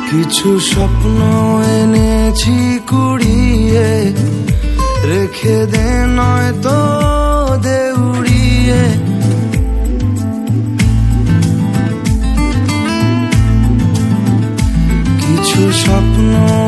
কিছু স্বপ্ন এনেছি কুড়িয়ে, রেখে দে নয়তো দে উড়িয়ে। কিছু স্বপ্ন